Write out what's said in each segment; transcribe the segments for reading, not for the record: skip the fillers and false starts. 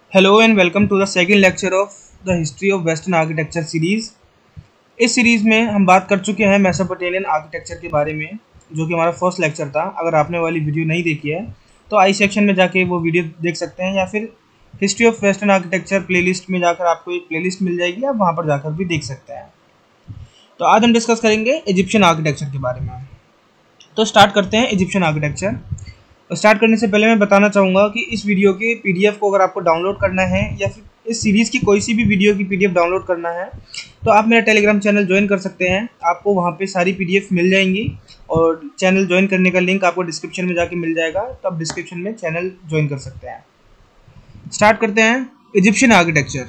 Hello and welcome to the second lecture of the history of Western architecture series। इस series में हम बात कर चुके हैं मेसोपोटामियन आर्किटेक्चर के बारे में, जो कि हमारा फर्स्ट लेक्चर था। अगर आपने वाली वीडियो नहीं देखी है तो आई सेक्शन में जाके वो वीडियो देख सकते हैं, या फिर history of western architecture playlist में जाकर आपको एक प्लेलिस्ट मिल जाएगी, आप वहाँ पर जाकर भी देख सकते हैं। तो आज हम डिस्कस करेंगे इजिप्शियन आर्किटेक्चर के बारे में। तो स्टार्ट करते हैं इजिप्शियन आर्किटेक्चर। स्टार्ट करने से पहले मैं बताना चाहूँगा कि इस वीडियो के पीडीएफ को अगर आपको डाउनलोड करना है, या फिर इस सीरीज़ की कोई सी भी वीडियो की पीडीएफ डाउनलोड करना है, तो आप मेरा टेलीग्राम चैनल ज्वाइन कर सकते हैं। आपको वहाँ पे सारी पीडीएफ मिल जाएंगी और चैनल ज्वाइन करने का लिंक आपको डिस्क्रिप्शन में जाके मिल जाएगा, तो आप डिस्क्रिप्शन में चैनल ज्वाइन कर सकते हैं। स्टार्ट करते हैं इजिप्शियन आर्किटेक्चर।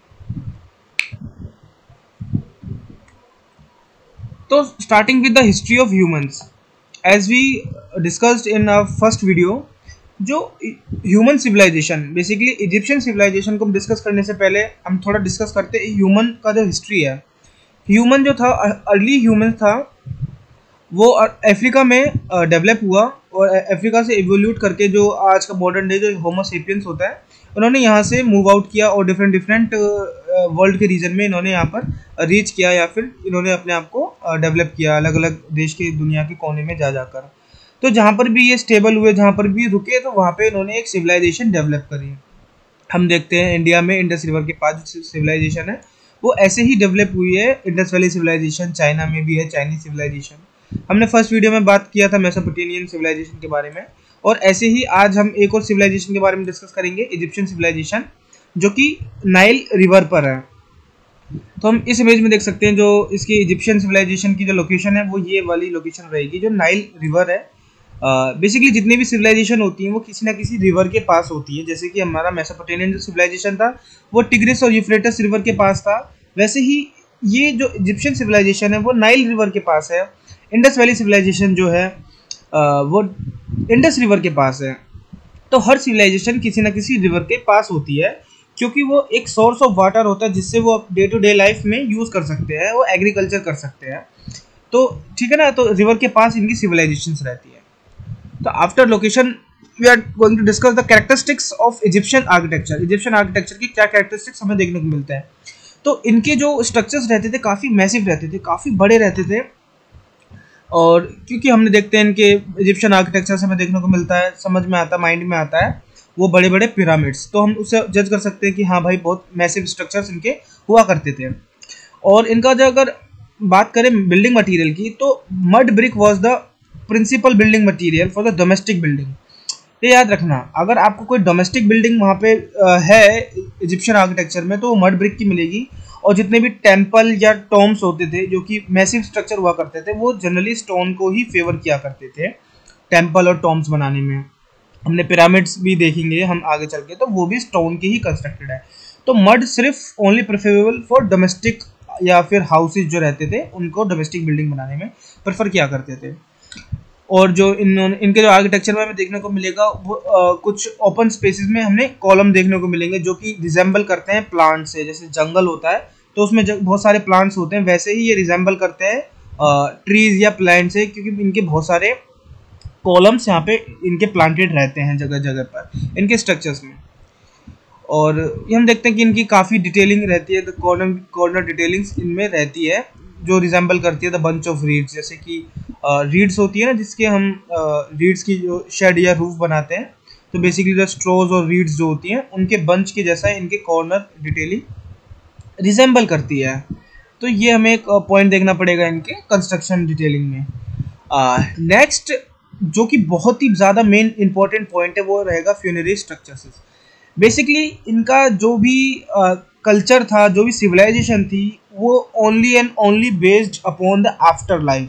तो starting with the history of humans, as we discussed in our first video, जो human civilisation, basically Egyptian civilisation को हम डिस्कस करने से पहले हम थोड़ा डिस्कस करते हैं ह्यूमन का जो हिस्ट्री है। ह्यूमन जो था, अर्ली ह्यूमन था, वो अफ्रीका में डेवलप हुआ और अफ्रीका से इवोल्यूट करके जो आज का मॉडर्न डे जो होमो सेपियंस होता है, उन्होंने यहाँ से मूव आउट किया और डिफरेंट वर्ल्ड के रीजन में इन्होंने यहाँ पर रीच किया, या फिर इन्होंने अपने आप को डेवलप किया अलग अलग देश के दुनिया के कोने में जा जाकर। तो जहाँ पर भी ये स्टेबल हुए, जहाँ पर भी रुके, तो वहाँ पे इन्होंने एक सिविलाइजेशन डेवलप करी। हम देखते हैं इंडिया में इंडस रिवर के पास जो सिविलाइजेशन है वो ऐसे ही डेवलप हुई है। इंडस वैली सिविलाइजेशन चाइना में भी है, चाइनीज सिविलाइजेशन। हमने फर्स्ट वीडियो में बात किया था मेसोपोटामियन सिविलाइजेशन के बारे में, और ऐसे ही आज हम एक और सिविलाइजेशन के बारे में डिस्कस करेंगे, इजिप्शियन सिविलाइजेशन, जो कि नाइल रिवर पर है। तो हम इस इमेज में देख सकते हैं जो इसकी इजिप्शियन सिविलाइजेशन की जो लोकेशन है वो ये वाली लोकेशन रहेगी, जो नाइल रिवर है। बेसिकली जितनी भी सिविलाइजेशन होती हैं वो किसी ना किसी रिवर के पास होती है। जैसे कि हमारा मेसोपोटामियन जो सिविलाइजेशन था वो टिग्रिस और यूफ्रेटिस रिवर के पास था, वैसे ही ये जो इजिप्शियन सिविलाइजेशन है वो नाइल रिवर के पास है। इंडस वैली सिविलाइजेशन जो है वो इंडस रिवर के पास है। तो हर सिविलाइजेशन किसी ना किसी रिवर के पास होती है, क्योंकि वो एक सोर्स ऑफ वाटर होता है जिससे वो डे टू डे लाइफ में यूज़ कर सकते हैं, वो एग्रीकल्चर कर सकते हैं। तो ठीक है ना, तो रिवर के पास इनकी सिविलाइजेशंस रहती है। तो after location we are going to discuss the characteristics of Egyptian architecture. Egyptian architecture की क्या कैरेक्टरिस्टिक्स हमें देखने को मिलते हैं। तो इनके जो स्ट्रक्चर्स रहते थे काफ़ी मैसिव रहते थे, काफ़ी बड़े रहते थे। और क्योंकि हमने देखते हैं इनके इजिप्शियन आर्किटेक्चर से हमें देखने को मिलता है, समझ में आता है, माइंड में आता है वो बड़े बड़े पिरामिड्स, तो हम उससे जज कर सकते हैं कि हाँ भाई बहुत मैसिव स्ट्रक्चर्स इनके हुआ करते थे। और इनका जो अगर बात करें बिल्डिंग मटेरियल की, तो mud brick was the principal building material for the domestic building. ये याद रखना, अगर आपको कोई डोमेस्टिक बिल्डिंग वहाँ पे है इजिप्शियन आर्किटेक्चर में, तो वो मड ब्रिक की मिलेगी। और जितने भी टेम्पल या टॉम्स होते थे जो कि मैसिव स्ट्रक्चर हुआ करते थे, वो जनरली स्टोन को ही फेवर किया करते थे टेम्पल और टॉम्स बनाने में। हमने पिरामिड्स भी देखेंगे हम आगे चल के, तो वो भी स्टोन के ही कंस्ट्रक्टेड है। तो मड सिर्फ ओनली प्रेफरेबल फॉर डोमेस्टिक या फिर हाउसेज जो रहते थे उनको डोमेस्टिक बिल्डिंग बनाने में प्रेफर किया करते थे। और जो इनके जो आर्किटेक्चर में हमें देखने को मिलेगा वो कुछ ओपन स्पेसेस में हमें कॉलम देखने को मिलेंगे जो कि रिजेंबल करते हैं प्लांट से। जैसे जंगल होता है तो उसमें बहुत सारे प्लांट्स होते हैं, वैसे ही ये रिजेंबल करते हैं ट्रीज या प्लांट से, क्योंकि इनके बहुत सारे कॉलम्स यहाँ पे इनके प्लांटेड रहते हैं जगह जगह पर इनके स्ट्रक्चर्स में। और ये हम देखते हैं कि इनकी काफ़ी डिटेलिंग रहती है, कॉर्नर डिटेलिंग्स इनमें रहती है जो रिजेंबल करती है द बंच ऑफ रीड्स। जैसे कि रीड्स होती है ना, जिसके हम रीड्स की जो शेड या रूफ बनाते हैं, तो बेसिकली द स्ट्रोज और रीड्स जो होती हैं उनके बंच के जैसा इनके कॉर्नर डिटेलिंग रिजेंबल करती है। तो ये हमें एक पॉइंट देखना पड़ेगा इनके कंस्ट्रक्शन डिटेलिंग में। नेक्स्ट जो कि बहुत ही ज़्यादा मेन इंपॉर्टेंट पॉइंट है वो रहेगा फ्यूनरी स्ट्रक्चर्स। बेसिकली इनका जो भी कल्चर था, जो भी सिविलाइजेशन थी, वो only and only based upon the afterlife.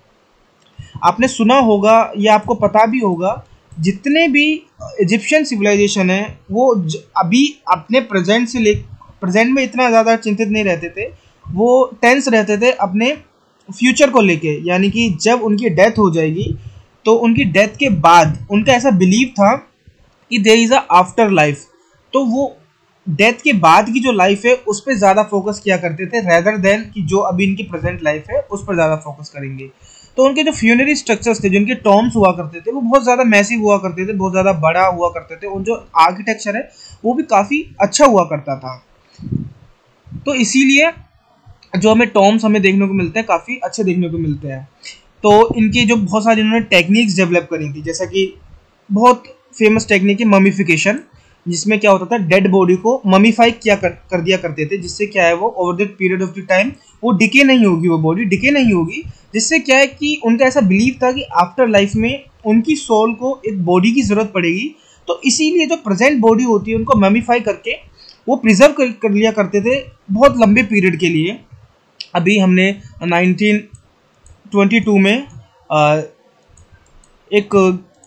आपने सुना होगा या आपको पता भी होगा, जितने भी इजिप्शियन सिविलाइजेशन है वो अभी अपने प्रेजेंट में इतना ज़्यादा चिंतित नहीं रहते थे, वो टेंस रहते थे अपने फ्यूचर को लेके। यानी कि जब उनकी डेथ हो जाएगी तो उनकी डेथ के बाद उनका ऐसा बिलीव था कि there is a afterlife, तो वो डेथ के बाद की जो लाइफ है उस पर ज़्यादा फोकस किया करते थे, रेदर देन कि जो अभी इनकी प्रेजेंट लाइफ है उस पर ज़्यादा फोकस करेंगे। तो उनके जो फ्यूनरी स्ट्रक्चर्स थे, जिनके टॉम्स हुआ करते थे, वो बहुत ज़्यादा मैसिव हुआ करते थे, बहुत ज़्यादा बड़ा हुआ करते थे, और जो आर्किटेक्चर है वो भी काफ़ी अच्छा हुआ करता था। तो इसीलिए जो हमें टॉम्स हमें देखने को मिलते हैं काफ़ी अच्छे देखने को मिलते हैं। तो इनके जो बहुत सारी इन्होंने टेक्निक्स डेवलप करी थी, जैसा कि बहुत फेमस टेक्निक है ममीफिकेशन, जिसमें क्या होता था, डेड बॉडी को ममीफाई कर दिया करते थे, जिससे क्या है वो over the period of the time वो डिके नहीं होगी, वो बॉडी डिके नहीं होगी, जिससे क्या है कि उनका ऐसा बिलीव था कि आफ्टर लाइफ में उनकी सोल को एक बॉडी की ज़रूरत पड़ेगी। तो इसीलिए जो प्रेजेंट बॉडी होती है उनको ममीफाई करके वो प्रिजर्व कर लिया करते थे बहुत लंबे पीरियड के लिए। अभी हमने 1922 में एक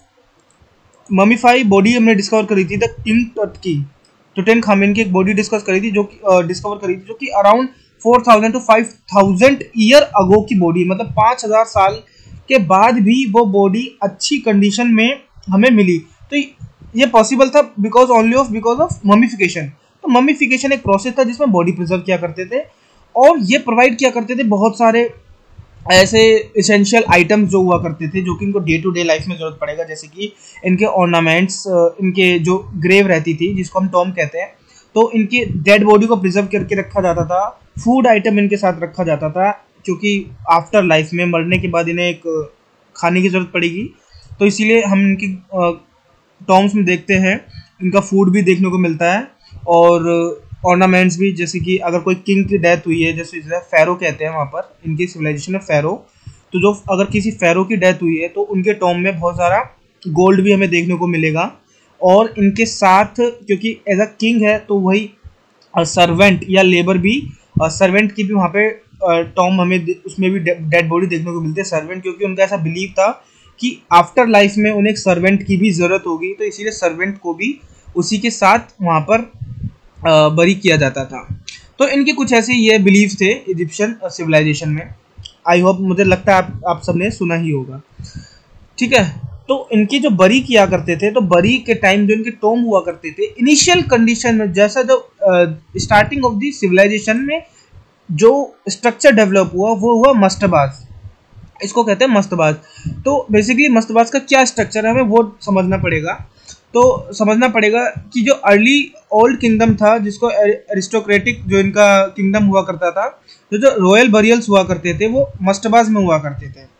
ममीफाई बॉडी हमने डिस्कवर करी थी, द किंग टट की, टुटनखामेन की एक बॉडी डिस्कवर करी थी, जो कि अराउंड 4000 to 5000 ईयर अगो की बॉडी, मतलब 5000 साल के बाद भी वो बॉडी अच्छी कंडीशन में हमें मिली। तो ये पॉसिबल था बिकॉज ऑफ ममीफिकेशन। तो ममीफिकेशन एक प्रोसेस था जिसमें बॉडी प्रिजर्व किया करते थे, और ये प्रोवाइड किया करते थे बहुत सारे ऐसे इसेंशियल आइटम्स जो हुआ करते थे, जो कि इनको डे टू डे लाइफ में ज़रूरत पड़ेगा, जैसे कि इनके ऑर्नामेंट्स, इनके जो ग्रेव रहती थी जिसको हम टॉम कहते हैं, तो इनके डेड बॉडी को प्रिजर्व करके रखा जाता था। फूड आइटम इनके साथ रखा जाता था, क्योंकि आफ्टर लाइफ में मरने के बाद इन्हें एक खाने की ज़रूरत पड़ेगी, तो इसीलिए हम इनकी टॉम्स में देखते हैं इनका फूड भी देखने को मिलता है, और ऑर्नामेंट्स भी, जैसे कि अगर कोई किंग की डेथ हुई है, जैसे फ़ैरो कहते हैं वहाँ पर, इनकी सिविलाइजेशन में फ़ैरो, तो जो अगर किसी फ़ैरो की डेथ हुई है तो उनके टॉम में बहुत सारा गोल्ड भी हमें देखने को मिलेगा। और इनके साथ, क्योंकि एज अ किंग है तो वही सर्वेंट या लेबर भी, सर्वेंट की भी वहाँ पे टॉम हमें उसमें भी डेड बॉडी देखने को मिलती है, सर्वेंट, क्योंकि उनका ऐसा बिलीव था कि आफ्टर लाइफ में उन्हें एक सर्वेंट की भी ज़रूरत होगी, तो इसीलिए सर्वेंट को भी उसी के साथ वहाँ पर बरी किया जाता था। तो इनके कुछ ऐसे ये बिलीव थे इजिप्शियन सिविलाइजेशन में। आई होप, मुझे लगता है आप सबने सुना ही होगा, ठीक है। तो इनकी जो बरी किया करते थे, तो बरी के टाइम जो इनके टॉम हुआ करते थे, इनिशियल कंडीशन में जैसा जो स्टार्टिंग ऑफ द सिविलाइजेशन में जो स्ट्रक्चर डेवलप हुआ वो हुआ मस्तबाज, इसको कहते हैं मस्तबाज। तो बेसिकली मस्तबाज का क्या स्ट्रक्चर है हमें वो समझना पड़ेगा। तो समझना पड़ेगा कि जो अर्ली ओल्ड किंगडम था, जिसको एरिस्टोक्रेटिक जो इनका किंगडम हुआ करता था, जो रॉयल बरियल्स हुआ करते थे वो मस्तबाज में हुआ करते थे,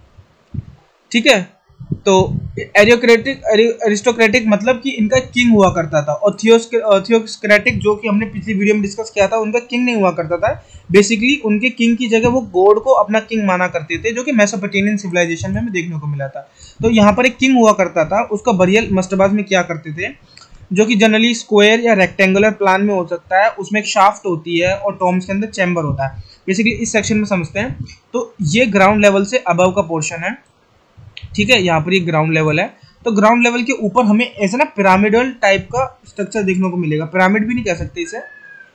ठीक है। तो एरिस्टोक्रेटिक मतलब कि इनका किंग हुआ करता था, और थियोक्रेटिक जो कि हमने पिछली वीडियो में डिस्कस किया था, उनका किंग नहीं हुआ करता था। बेसिकली उनके किंग की जगह वो गॉड को अपना किंग माना करते थे, जो कि मेसोपोटामियन सिविलाइजेशन में हमें देखने को मिला था। तो यहाँ पर एक किंग हुआ करता था, उसका बरियल मस्तबाज में क्या करते थे, जो कि जनरली स्क्वायर या रेक्टेंगुलर प्लान में हो सकता है, उसमें एक शाफ्ट होती है और टॉम्स के अंदर चैम्बर होता है। बेसिकली इस सेक्शन में समझते हैं। तो ये ग्राउंड लेवल से अबव का पोर्शन है, ठीक है, यहाँ पर ये ग्राउंड लेवल है। तो ग्राउंड लेवल के ऊपर हमें ऐसा ना पिरामिडल टाइप का स्ट्रक्चर देखने को मिलेगा, पिरामिड भी नहीं कह सकते इसे,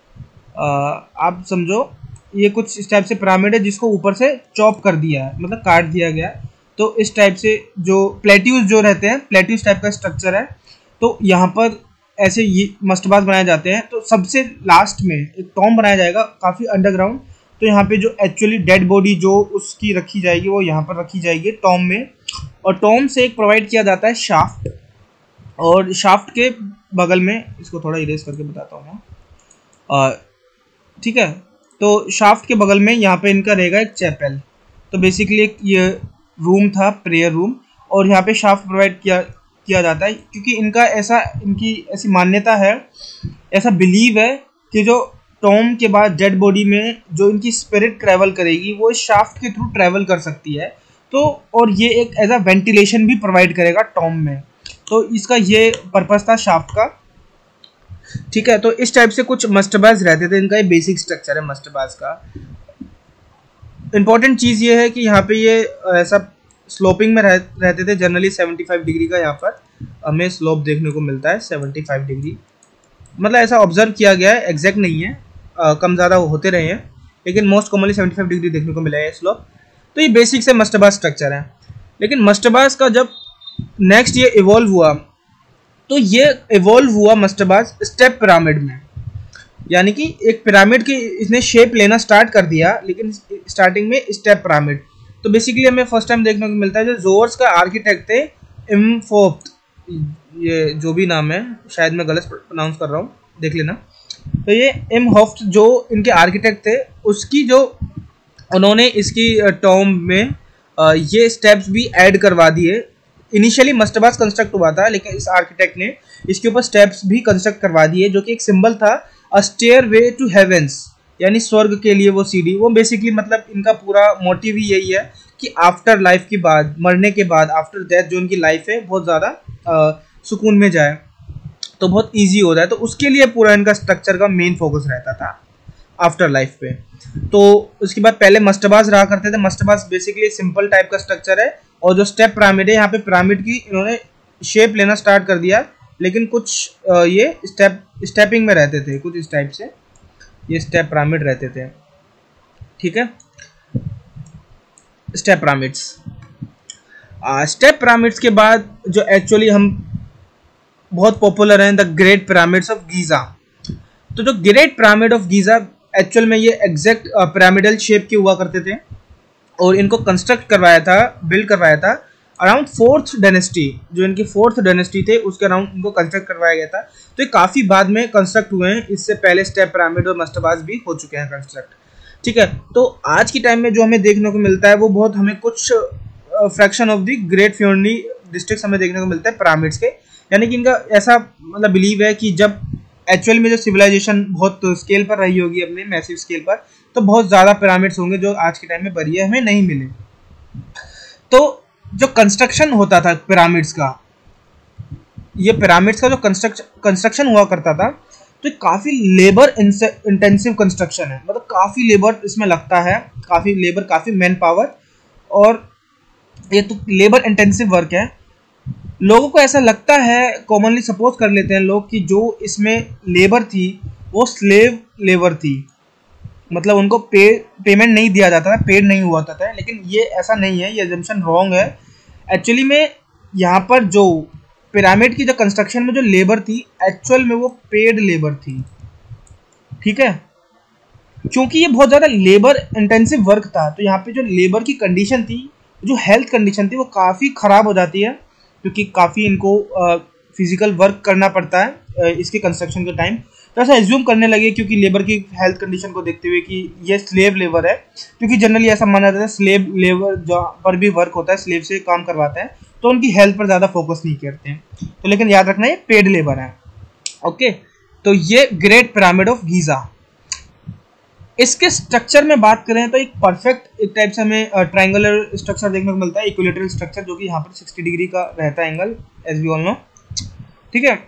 आप समझो ये कुछ इस टाइप से पिरामिड है जिसको ऊपर से चॉप कर दिया है, मतलब काट दिया गया है। तो इस टाइप से जो प्लेट्यूज जो रहते हैं, प्लेट्यूज टाइप का स्ट्रक्चर है। तो यहाँ पर ऐसे ये मस्तबाज बनाए जाते हैं। तो सबसे लास्ट में एक टॉम बनाया जाएगा काफ़ी अंडरग्राउंड। तो यहाँ पे जो एक्चुअली डेड बॉडी जो उसकी रखी जाएगी वो यहाँ पर रखी जाएगी टॉम में, और टॉम से एक प्रोवाइड किया जाता है शाफ्ट, और शाफ्ट के बगल में, इसको थोड़ा इरेज करके बताता हूँ मैं, ठीक है। तो शाफ्ट के बगल में यहाँ पे इनका रहेगा एक चैपल। तो बेसिकली एक ये रूम था, प्रेयर रूम, और यहाँ पे शाफ्ट प्रोवाइड किया जाता है, क्योंकि इनकी ऐसी मान्यता है, ऐसा बिलीव है कि जो टॉम के बाद डेड बॉडी में जो इनकी स्पिरिट ट्रैवल करेगी वो इस शाफ्ट के थ्रू ट्रैवल कर सकती है। तो और ये एक एज अ वेंटिलेशन भी प्रोवाइड करेगा टॉम में। तो इसका ये पर्पस था शाफ्ट का, ठीक है। तो इस टाइप से कुछ मस्टबाज रहते थे, इनका ये बेसिक स्ट्रक्चर है मस्टबाज का। इंपॉर्टेंट चीज़ ये है कि यहाँ पे ये ऐसा स्लोपिंग में रहते थे, जनरली 75 डिग्री का यहाँ पर हमें स्लोप देखने को मिलता है, 75 डिग्री, मतलब ऐसा ऑब्जर्व किया गया है, एग्जैक्ट नहीं है, कम ज़्यादा होते रहे हैं, लेकिन मोस्ट कॉमनली 75 डिग्री देखने को मिला है स्लोप। तो ये बेसिक से मस्टबाज स्ट्रक्चर है। लेकिन मस्टबाज का जब नेक्स्ट ये इवॉल्व हुआ, तो ये इवॉल्व हुआ मस्टबाज स्टेप पिरामिड में, यानी कि एक पिरामिड की इसने शेप लेना स्टार्ट कर दिया, लेकिन स्टार्टिंग में स्टेप पिरामिड। तो बेसिकली हमें फर्स्ट टाइम देखने को मिलता है जो जोर्स का आर्किटेक्ट थे इम्होफ्ट, ये जो भी नाम है शायद मैं गलत प्रोनाउंस कर रहा हूँ, देख लेना। तो ये इम्होफ्ट जो इनके आर्किटेक्ट थे, उसकी जो उन्होंने इसकी टॉम में ये स्टेप्स भी ऐड करवा दिए। इनिशियली मस्टबास कंस्ट्रक्ट हुआ था, लेकिन इस आर्किटेक्ट ने इसके ऊपर स्टेप्स भी कंस्ट्रक्ट करवा दिए, जो कि एक सिंबल था a stairway to heavens, यानी स्वर्ग के लिए वो सीढ़ी। वो बेसिकली मतलब इनका पूरा मोटिव ही यही है कि आफ्टर लाइफ के बाद, मरने के बाद, आफ्टर डेथ जो इनकी लाइफ है बहुत ज़्यादा सुकून में जाए, तो बहुत ईजी हो जाए। तो उसके लिए पूरा इनका स्ट्रक्चर का मेन फोकस रहता था आफ्टर लाइफ पे। तो उसके बाद पहले मस्टबास रहा करते थे। मस्टबास बेसिकली सिंपल टाइप का स्ट्रक्चर है, और जो स्टेप पिरामिड है, यहाँ पे पिरामिड की इन्होंने शेप लेना स्टार्ट कर दिया, लेकिन कुछ ये स्टेपिंग में रहते थे, कुछ इस टाइप से ये स्टेप पिरामिड रहते थे। ठीक है, स्टेप पिरामिड्स। स्टेप पिरामिड्स के बाद जो एक्चुअली हम बहुत पॉपुलर हैं, the great pyramids of Giza. तो जो great pyramid of Giza actual में ये एग्जैक्ट पिरामिडल शेप के हुआ करते थे, और इनको कंस्ट्रक्ट करवाया था, बिल्ड करवाया था अराउंड 4th डायनेस्टी, जो इनकी 4th डायनेस्टी थे उसके अराउंड इनको कंस्ट्रक्ट करवाया गया था। तो ये काफ़ी बाद में कंस्ट्रक्ट हुए हैं, इससे पहले स्टेप पिरामिड और मस्टबास भी हो चुके हैं कंस्ट्रक्ट। ठीक है, तो आज की टाइम में जो हमें देखने को मिलता है वो बहुत हमें कुछ फ्रैक्शन ऑफ द ग्रेट फ्योर्नी डिस्ट्रिक्ट हमें देखने को मिलता है पिरामिड्स के। यानी कि इनका ऐसा मतलब बिलीव है कि जब एक्चुअल में जो सिविलाइजेशन बहुत स्केल पर रही होगी, अपने मैसिव स्केल पर, तो बहुत ज़्यादा पिरामिड्स होंगे जो आज के टाइम में बरिया हमें नहीं मिले। तो जो कंस्ट्रक्शन होता था पिरामिड्स का, ये पिरामिड्स का जो कंस्ट्रक्शन हुआ करता था, तो ये काफ़ी लेबर इंटेंसिव कंस्ट्रक्शन है। मतलब काफ़ी लेबर इसमें लगता है, काफ़ी लेबर, काफ़ी मैन पावर, और ये तो लेबर इंटेंसिव वर्क है। लोगों को ऐसा लगता है, कॉमनली सपोज कर लेते हैं लोग, कि जो इसमें लेबर थी वो स्लेव लेबर थी, मतलब उनको पेमेंट नहीं दिया जाता था, पेड नहीं हुआ था। लेकिन ये ऐसा नहीं है, ये अजम्पशन रॉन्ग है। एक्चुअली में यहाँ पर जो पिरामिड की जो कंस्ट्रक्शन में जो लेबर थी, एक्चुअल में वो पेड लेबर थी। ठीक है, क्योंकि ये बहुत ज़्यादा लेबर इंटेंसिव वर्क था, तो यहाँ पे जो लेबर की कंडीशन थी, जो हेल्थ कंडीशन थी, वो काफ़ी ख़राब हो जाती है, क्योंकि काफ़ी इनको फिजिकल वर्क करना पड़ता है इसके कंस्ट्रक्शन के टाइम। तो ऐसा एज्यूम करने लगे, क्योंकि लेबर की हेल्थ कंडीशन को देखते हुए, कि ये स्लेव लेबर है, क्योंकि जनरली ऐसा माना जाता है स्लेव लेबर जहाँ पर भी वर्क होता है, स्लेव से काम करवाते हैं, तो उनकी हेल्थ पर ज़्यादा फोकस नहीं करते हैं। तो लेकिन याद रखना, ये पेड लेबर है। ओके, तो ये ग्रेट पिरामिड ऑफ गीज़ा। इसके स्ट्रक्चर में बात करें तो एक परफेक्ट एक टाइप से हमें ट्रायंगुलर स्ट्रक्चर देखने को मिलता है, इक्विलेटरल स्ट्रक्चर, जो कि यहाँ पर 60 डिग्री का रहता है angle, as we all know. ठीक है,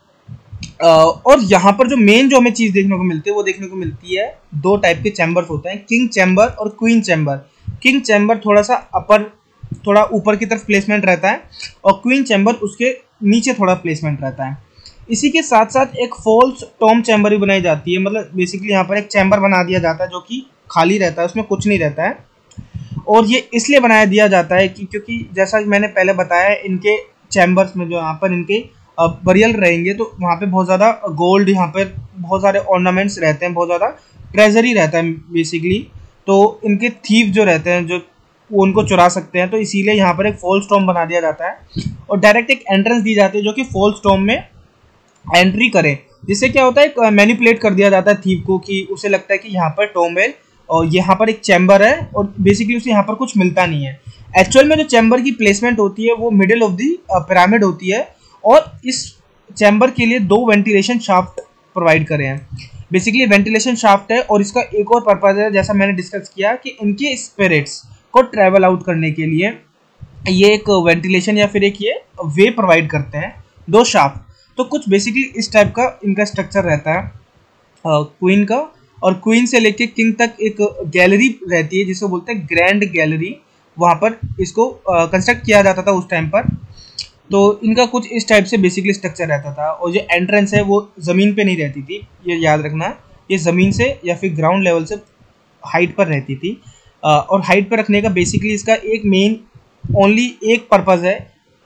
और यहाँ पर जो मेन जो हमें चीज़ देखने को मिलती है, वो देखने को मिलती है 2 टाइप के चैम्बर्स होते हैं, किंग चैम्बर और क्वीन चैम्बर। किंग चैम्बर थोड़ा सा थोड़ा ऊपर की तरफ प्लेसमेंट रहता है, और क्वीन चैम्बर उसके नीचे थोड़ा प्लेसमेंट रहता है। इसी के साथ साथ एक फॉल्स टॉम चैम्बर भी बनाई जाती है, मतलब बेसिकली यहाँ पर एक चैम्बर बना दिया जाता है जो कि खाली रहता है, उसमें कुछ नहीं रहता है। और ये इसलिए बनाया दिया जाता है कि क्योंकि जैसा मैंने पहले बताया, इनके चैम्बर्स में जो यहाँ पर इनके बरियल रहेंगे, तो वहाँ पे बहुत ज़्यादा गोल्ड, यहाँ पर बहुत सारे ऑर्नामेंट्स रहते हैं, बहुत ज़्यादा ट्रेजरी रहता है बेसिकली। तो इनके थीव जो रहते हैं, जो वो उनको चुरा सकते हैं, तो इसीलिए यहाँ पर एक फॉल्स टॉम बना दिया जाता है, और डायरेक्ट एक एंट्रेंस दी जाती है जो कि फॉल्स टॉम में एंट्री करें, जिससे क्या होता है, मैनिपुलेट कर दिया जाता है थीव को, कि उसे लगता है कि यहाँ पर टॉम है और यहाँ पर एक चैम्बर है, और बेसिकली उसे यहाँ पर कुछ मिलता नहीं है। एक्चुअल में जो चैम्बर की प्लेसमेंट होती है वो मिडिल ऑफ दी पिरामिड होती है, और इस चैम्बर के लिए 2 वेंटिलेशन शाफ्ट प्रोवाइड करे हैं। बेसिकली वेंटिलेशन शाफ्ट है, और इसका एक और पर्पज है, जैसा मैंने डिस्कस किया, कि इनके स्पिरिट्स को ट्रैवल आउट करने के लिए ये एक वेंटिलेशन या फिर एक ये वे प्रोवाइड करते हैं, 2 शाफ्ट। तो कुछ बेसिकली इस टाइप का इनका स्ट्रक्चर रहता है क्वीन का, और क्वीन से लेके किंग तक एक गैलरी रहती है जिसको बोलते हैं ग्रैंड गैलरी, वहाँ पर इसको कंस्ट्रक्ट किया जाता था उस टाइम पर। तो इनका कुछ इस टाइप से बेसिकली स्ट्रक्चर रहता था, और जो एंट्रेंस है वो ज़मीन पे नहीं रहती थी, ये याद रखना, ये ज़मीन से या फिर ग्राउंड लेवल से हाइट पर रहती थी। और हाइट पर रखने का बेसिकली इसका एक मेन ओनली एक पर्पज़ है,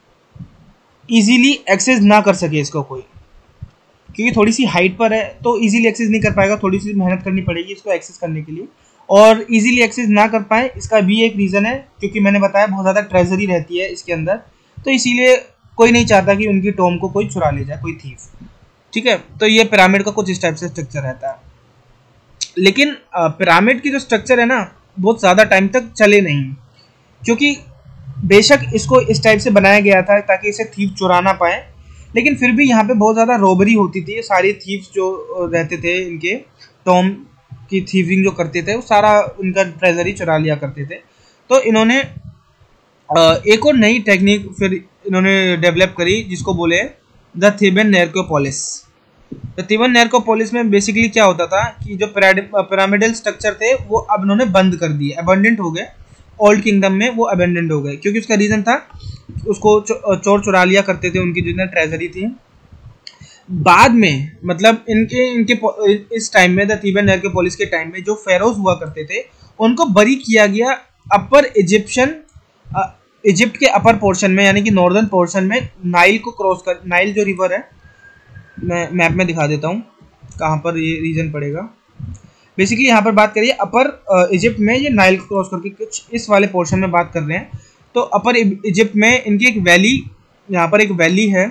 इजीली एक्सेस ना कर सके इसको कोई, क्योंकि थोड़ी सी हाइट पर है तो इजीली एक्सेस नहीं कर पाएगा, थोड़ी सी मेहनत करनी पड़ेगी इसको एक्सेस करने के लिए। और इजीली एक्सेस ना कर पाए, इसका भी एक रीज़न है क्योंकि मैंने बताया बहुत ज़्यादा ट्रेजरी रहती है इसके अंदर, तो इसीलिए कोई नहीं चाहता कि उनकी टॉम को कोई चुरा ले जाए, कोई थीफ। ठीक है, तो ये पिरामिड का कुछ इस टाइप से स्ट्रक्चर रहता है। लेकिन पिरामिड की जो स्ट्रक्चर है ना बहुत ज़्यादा टाइम तक चले नहीं, क्योंकि बेशक इसको इस टाइप से बनाया गया था ताकि इसे थीफ चुरा ना पाए, लेकिन फिर भी यहाँ पे बहुत ज़्यादा रॉबरी होती थी। सारे थीव्स जो रहते थे इनके टॉम की थीविंग जो करते थे वो सारा उनका ट्रेजरी चुरा लिया करते थे। तो इन्होंने एक और नई टेक्निक फिर इन्होंने डेवलप करी जिसको बोले द थेबन नेरकोपोलिस। तो थेबन नेरकोपोलिस में बेसिकली क्या होता था कि जो पिरामिडल स्ट्रक्चर थे वो अब इन्होंने बंद कर दिए, अबंडेंट हो गए। ओल्ड किंगडम में वो अबेंडेंट हो गए क्योंकि उसका रीज़न था उसको चोर चुरा लिया करते थे, उनकी जितने ट्रेजरी थी। बाद में मतलब इनके इनके इस टाइम में द थीबन नेरकोपोलिस के टाइम में जो फेरोज हुआ करते थे उनको बरी किया गया अपर इजिप्ट के अपर पोर्शन में, यानी कि नॉर्दर्न पोर्शन में नाइल को क्रॉस कर, नाइल जो रिवर है मैं मैप में दिखा देता हूँ कहाँ पर ये रीजन पड़ेगा। बेसिकली यहाँ पर बात करिए अपर इजिप्ट में, ये नाइल को क्रॉस करके कुछ इस वाले पोर्शन में बात कर रहे हैं। तो अपर इजिप्ट में इनकी एक वैली, यहाँ पर एक वैली है।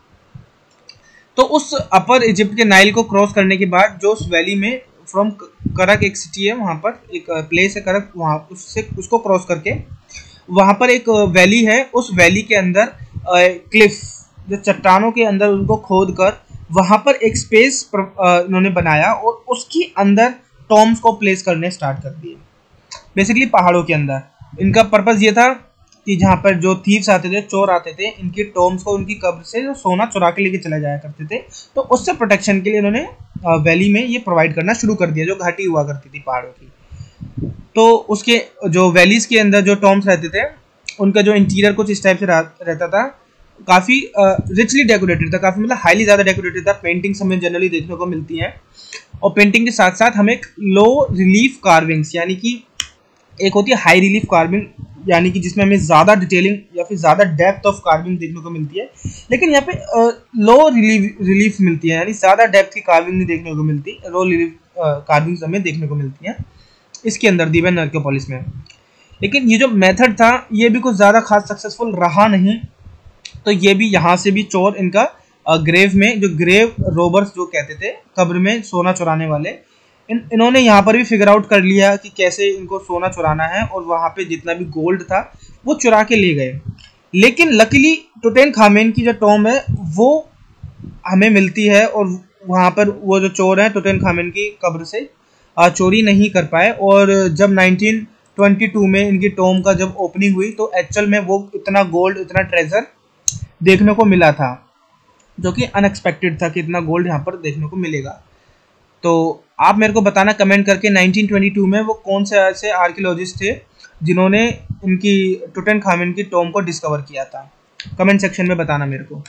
तो उस अपर इजिप्ट के नाइल को क्रॉस करने के बाद जो उस वैली में फ्रॉम करक एक सिटी है, वहाँ पर एक प्लेस है करक, वहाँ उससे उसको क्रॉस करके वहाँ पर एक वैली है। उस वैली के अंदर क्लिफ जो चट्टानों के अंदर उनको खोद कर वहाँ पर एक स्पेस इन्होंने बनाया और उसके अंदर टॉम्स को प्लेस करने स्टार्ट कर दिए। बेसिकली पहाड़ों के अंदर इनका पर्पस ये था कि जहाँ पर जो थीव्स आते थे, चोर आते थे, इनकी टॉम्स को उनकी कब्र से जो सोना चुरा के लेके चले जाया करते थे, तो उससे प्रोटेक्शन के लिए इन्होंने वैली में ये प्रोवाइड करना शुरू कर दिया, जो घाटी हुआ करती थी पहाड़ों की। तो उसके जो वैलीज के अंदर जो टॉम्स रहते थे उनका जो इंटीरियर कुछ इस टाइप से रहता था, काफ़ी रिचली डेकोरेटेड था, काफ़ी मतलब हाईली ज़्यादा डेकोरेटेड था। पेंटिंग्स हमें जनरली देखने को मिलती हैं और पेंटिंग के साथ साथ हमें एक लो रिलीफ कार्विंग्स, यानी कि एक होती है हाई रिलीफ कार्विंग, यानी कि जिसमें हमें ज़्यादा डिटेलिंग या फिर ज़्यादा डेप्थ ऑफ कार्विंग देखने को मिलती है, लेकिन यहाँ पे लो रिलीफ मिलती है, यानी ज़्यादा डेप्थ की कार्विंग नहीं देखने को मिलती, लो रिलीफ कार्विंग्स हमें देखने को मिलती हैं इसके अंदर थीबन नेरकोपोलिस में। लेकिन ये जो मेथड था ये भी कुछ ज़्यादा खास सक्सेसफुल रहा नहीं। तो ये भी यहाँ से भी चोर इनका ग्रेव में, जो ग्रेव रोबर्स जो कहते थे, कब्र में सोना चुराने वाले, इन्होंने यहाँ पर भी फिगर आउट कर लिया कि कैसे इनको सोना चुराना है और वहाँ पे जितना भी गोल्ड था वो चुरा के ले गए। लेकिन लकीली टुटेनखामेन की जो टॉम है वो हमें मिलती है और वहाँ पर वो जो चोर हैं टुटेनखामेन की कब्र से चोरी नहीं कर पाए। और जब 1922 में इनकी टॉम का जब ओपनिंग हुई तो एक्चुअल में वो इतना गोल्ड, इतना ट्रेजर देखने को मिला था, जो कि अनएक्सपेक्टेड था कि इतना गोल्ड यहाँ पर देखने को मिलेगा। तो आप मेरे को बताना कमेंट करके 1922 में वो कौन से ऐसे आर्कियोलॉजिस्ट थे जिन्होंने इनकी टुटेनखामेन की टॉम को डिस्कवर किया था, कमेंट सेक्शन में बताना मेरे को।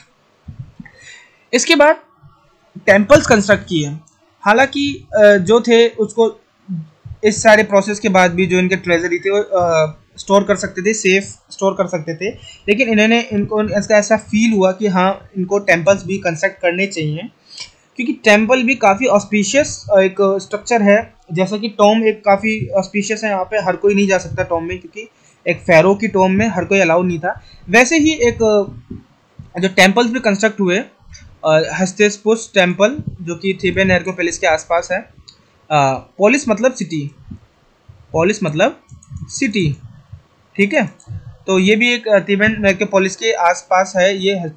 इसके बाद टेम्पल्स कंस्ट्रक्ट किए, हालांकि जो थे उसको इस सारे प्रोसेस के बाद भी जो इनके ट्रेजरी थे वो स्टोर कर सकते थे, सेफ स्टोर कर सकते थे, लेकिन इनको इसका ऐसा फील हुआ कि हाँ इनको टेम्पल्स भी कंस्ट्रक्ट करने चाहिए, क्योंकि टेम्पल भी काफ़ी ऑस्पिशियस एक स्ट्रक्चर है। जैसा कि टॉम एक काफ़ी ऑस्पिशियस है, यहाँ पे हर कोई नहीं जा सकता टॉम में, क्योंकि एक फेरो की टॉम में हर कोई अलाउ नहीं था। वैसे ही एक जो टेम्पल्स भी कंस्ट्रक्ट हुए, हस्तिनापुर टेम्पल जो कि थेबन नेरकोपोलिस के आसपास है। पोलिस मतलब सिटी, पोलिस मतलब सिटी, ठीक है। तो ये भी एक थेबन नेरकोपोलिस के आसपास है, ये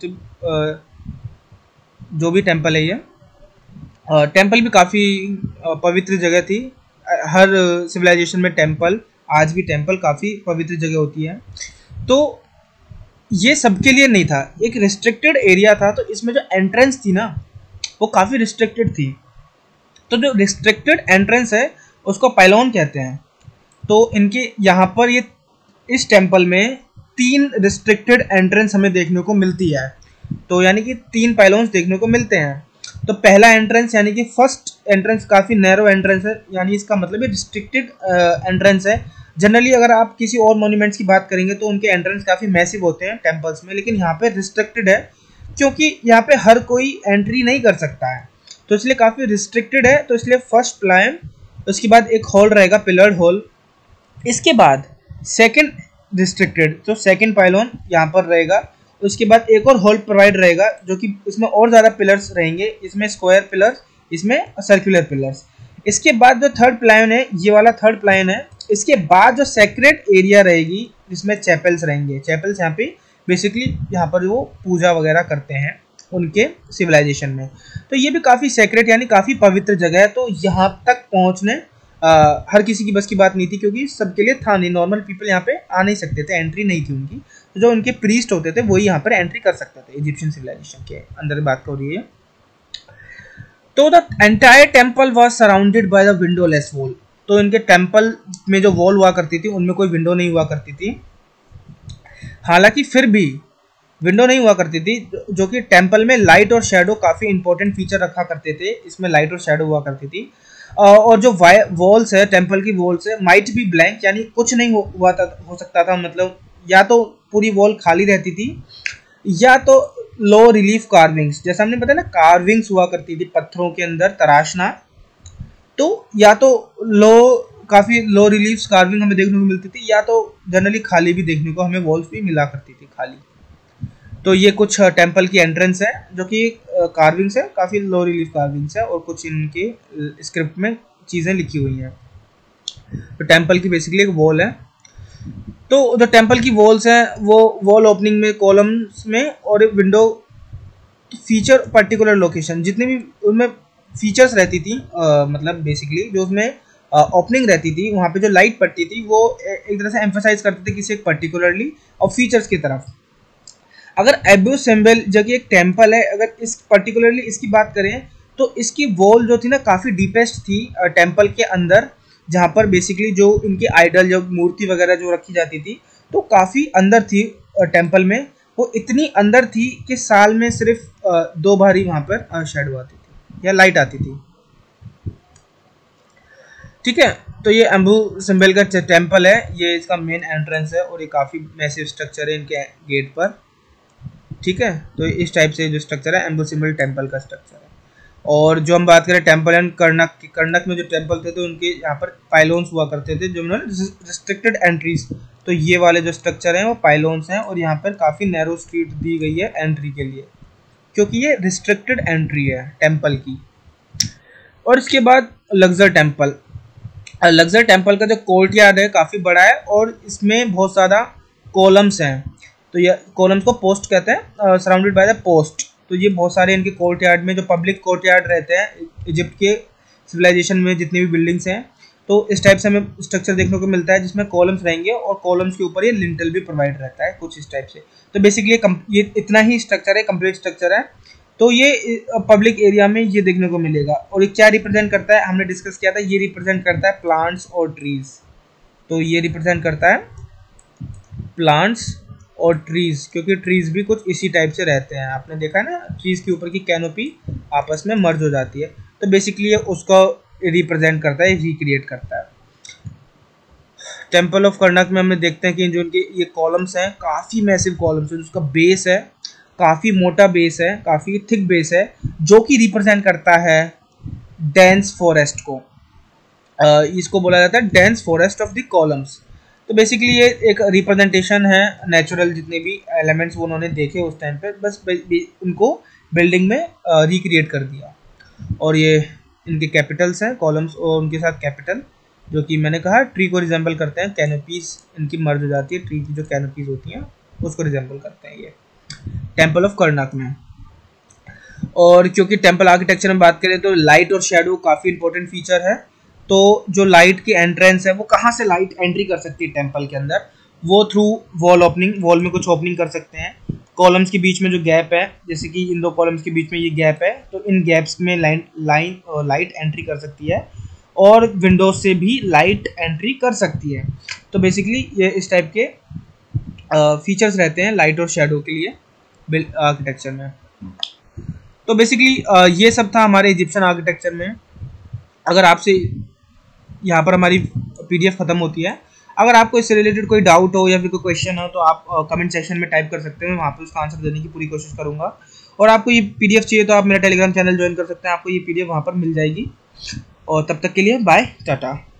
जो भी टेम्पल है। ये टेम्पल भी काफ़ी पवित्र जगह थी। हर सिविलाइजेशन में टेम्पल, आज भी टेम्पल काफ़ी पवित्र जगह होती है। तो ये सबके लिए नहीं था, एक रिस्ट्रिक्टेड एरिया था, तो इसमें जो एंट्रेंस थी ना वो काफ़ी रिस्ट्रिक्टेड थी। तो जो रिस्ट्रिक्टेड एंट्रेंस है उसको पाइलोन कहते हैं। तो इनके यहाँ पर ये इस टेम्पल में 3 रिस्ट्रिक्टेड एंट्रेंस हमें देखने को मिलती है, तो यानी कि 3 पाइलोन्स देखने को मिलते हैं। तो पहला एंट्रेंस यानी कि फर्स्ट एंट्रेंस काफ़ी नैरो एंट्रेंस है, यानी इसका मतलब ये रिस्ट्रिक्टेड एंट्रेंस है। जनरली अगर आप किसी और मॉन्यूमेंट्स की बात करेंगे तो उनके एंट्रेंस काफ़ी मैसिव होते हैं टेम्पल्स में, लेकिन यहाँ पे रिस्ट्रिक्टेड है क्योंकि यहाँ पे हर कोई एंट्री नहीं कर सकता है, तो इसलिए काफ़ी रिस्ट्रिक्टेड है। तो इसलिए फर्स्ट पाइलोन उसके बाद एक होल रहेगा, पिलर्ड होल। इसके बाद सेकंड रिस्ट्रिक्टेड, तो सेकंड पाइलोन यहाँ पर रहेगा। उसके बाद एक और होल प्रोवाइड रहेगा जो कि इसमें और ज़्यादा पिलर्स रहेंगे, इसमें स्क्वायर पिलर्स, इसमें सर्कुलर पिलर्स। इसके बाद जो थर्ड प्लान है, ये वाला थर्ड प्लान है। इसके बाद जो सेक्रेड एरिया रहेगी जिसमें चैपल्स रहेंगे। चैपल्स यहाँ पे बेसिकली यहाँ पर वो पूजा वगैरह करते हैं उनके सिविलाइजेशन में। तो ये भी काफ़ी सेक्रेट यानी काफ़ी पवित्र जगह है। तो यहाँ तक पहुँचने हर किसी की बस की बात नहीं थी, क्योंकि सबके लिए था नहीं, नॉर्मल पीपल यहाँ पे आ नहीं सकते थे, एंट्री नहीं थी उनकी। तो जो उनके प्रीस्ट होते थे वही यहाँ पर एंट्री कर सकते थे इजिप्शियन सिविलाइजेशन के अंदर बात हो रही है। तो the entire temple was surrounded by the windowless wall. तो इनके टेम्पल में जो वॉल हुआ करती थी उनमें कोई विंडो नहीं हुआ करती थी। हालांकि फिर भी विंडो नहीं हुआ करती थी, जो कि टेम्पल में लाइट और शेडो काफ़ी इंपॉर्टेंट फीचर रखा करते थे। इसमें लाइट और शेडो हुआ करती थी। और जो वॉल्स है, टेम्पल की वॉल्स है, माइट भी ब्लैंक यानी कुछ नहीं हो सकता था। मतलब या तो पूरी वॉल खाली रहती थी या तो लो रिलीफ कार्विंग्स, जैसा हमने बताया ना, कार्विंग्स हुआ करती थी पत्थरों के अंदर तराशना। तो या तो काफ़ी लो रिलीफ कार्विंग हमें देखने को मिलती थी, या तो जनरली खाली भी देखने को हमें वॉल्स भी मिला करती थी खाली। तो ये कुछ टेम्पल की एंट्रेंस है जो कि कार्विंग्स है, काफ़ी लो रिलीफ कार्विंग्स है, और कुछ इनके स्क्रिप्ट में चीज़ें लिखी हुई हैं। तो टेम्पल की बेसिकली एक वॉल है। तो जो टेम्पल की वॉल्स हैं वो वॉल ओपनिंग में, कॉलम्स में और विंडो फीचर पर्टिकुलर लोकेशन, जितने भी उनमें फीचर्स रहती थी, मतलब बेसिकली जो उसमें ओपनिंग रहती थी वहाँ पे जो लाइट पड़ती थी वो एक तरह से एम्फोसाइज करते थे किसी एक पर्टिकुलरली और फीचर्स की तरफ। अगर एबू सिम्बल जो कि एक टेम्पल है, अगर इस पर्टिकुलरली इसकी बात करें तो इसकी वॉल जो थी ना काफ़ी डीपेस्ट थी टेम्पल के अंदर, जहाँ पर बेसिकली जो इनकी आइडल, जो मूर्ति वगैरह जो रखी जाती थी, तो काफ़ी अंदर थी टेम्पल में। वो इतनी अंदर थी कि साल में सिर्फ 2 बार ही वहाँ पर शेडो आती थी या लाइट आती थी। ठीक है, तो ये एम्बू सिम्बल का टेम्पल है, ये इसका मेन एंट्रेंस है और ये काफ़ी मैसिव स्ट्रक्चर है इनके गेट पर। ठीक है, तो इस टाइप से जो स्ट्रक्चर है एम्बू सिम्बल टेम्पल का स्ट्रक्चर है। और जो हम बात करें टेम्पल एंड कर्नक में जो टेम्पल थे तो उनके यहाँ पर पाइलोन्स हुआ करते थे, जो रिस्ट्रिक्टेड एंट्रीज। तो ये वाले जो स्ट्रक्चर हैं वो पाइलोन्स हैं, और यहाँ पर काफ़ी नैरो स्ट्रीट दी गई है एंट्री के लिए, क्योंकि ये रिस्ट्रिक्टेड एंट्री है टेम्पल की। और इसके बाद लग्जर टेम्पल। लग्जर टेम्पल का जो कोर्टयार्ड है काफ़ी बड़ा है और इसमें बहुत ज़्यादा कॉलम्स हैं। तो ये कॉलम्स को पोस्ट कहते हैं, सराउंडेड बाय द पोस्ट। तो ये बहुत सारे इनके कोर्टयार्ड में जो पब्लिक कोर्टयार्ड रहते हैं इजिप्ट के सिविलाइजेशन में, जितनी भी बिल्डिंग्स हैं, तो इस टाइप से हमें स्ट्रक्चर देखने को मिलता है जिसमें कॉलम्स रहेंगे और कॉलम्स के ऊपर ये लिंटल भी प्रोवाइड रहता है कुछ इस टाइप से। तो बेसिकली ये इतना ही स्ट्रक्चर है, कंप्लीट स्ट्रक्चर है। तो ये पब्लिक एरिया में ये देखने को मिलेगा। और ये क्या रिप्रेजेंट करता है, हमने डिस्कस किया था, ये रिप्रेजेंट करता है प्लांट्स और ट्रीज। तो ये रिप्रेजेंट करता है प्लांट्स और ट्रीज, क्योंकि ट्रीज भी कुछ इसी टाइप से रहते हैं। आपने देखा है ना, ट्रीज के ऊपर की कैनोपी आपस में मर्ज हो जाती है। तो बेसिकली ये उसको रिप्रेजेंट करता है, रिक्रिएट करता है। टेम्पल ऑफ कर्नक में हमने देखते हैं कि जो इनके ये कॉलम्स हैं काफ़ी मैसिव कॉलम्स है, जिसका बेस है काफ़ी मोटा बेस है, काफ़ी थिक बेस है, जो कि रिप्रेजेंट करता है डेंस फॉरेस्ट को। इसको बोला जाता है dense forest of the columns. तो बेसिकली ये एक रिप्रेजेंटेशन है नेचुरल, जितने भी एलिमेंट्स वो उन्होंने देखे उस टाइम पे, बस उनको बिल्डिंग में रिक्रिएट कर दिया। और ये इनके कैपिटल्स हैं कॉलम्स, और उनके साथ कैपिटल जो कि मैंने कहा ट्री को रिजेंबल करते हैं, कैनोपीज इनकी मर्ज हो जाती है, ट्री की जो कैनोपीज होती हैं उसको रिजेंबल करते हैं ये टेम्पल ऑफ कर्नक में। और क्योंकि टेम्पल आर्किटेक्चर में बात करें तो लाइट और शेडो काफ़ी इंपॉर्टेंट फीचर है। तो जो लाइट की एंट्रेंस है वो कहाँ से लाइट एंट्री कर सकती है टेम्पल के अंदर, वो थ्रू वॉल ओपनिंग, वॉल में कुछ ओपनिंग कर सकते हैं। कॉलम्स के बीच में जो गैप है, जैसे कि इन दो कॉलम्स के बीच में ये गैप है, तो इन गैप्स में लाइट एंट्री कर सकती है, और विंडोज से भी लाइट एंट्री कर सकती है। तो बेसिकली ये इस टाइप के फीचर्स रहते हैं लाइट और शेडो के लिए आर्किटेक्चर में। तो बेसिकली ये सब था हमारे इजिप्शियन आर्किटेक्चर में। अगर आपसे यहाँ पर हमारी पीडीएफ ख़त्म होती है, अगर आपको इससे रिलेटेड कोई डाउट हो या फिर कोई क्वेश्चन हो तो आप कमेंट सेक्शन में टाइप कर सकते हैं, मैं वहाँ पर उसका आंसर देने की पूरी कोशिश करूँगा। और आपको ये पीडीएफ चाहिए तो आप मेरा टेलीग्राम चैनल ज्वाइन कर सकते हैं, आपको ये पीडीएफ वहाँ पर मिल जाएगी। और तब तक के लिए बाय टाटा।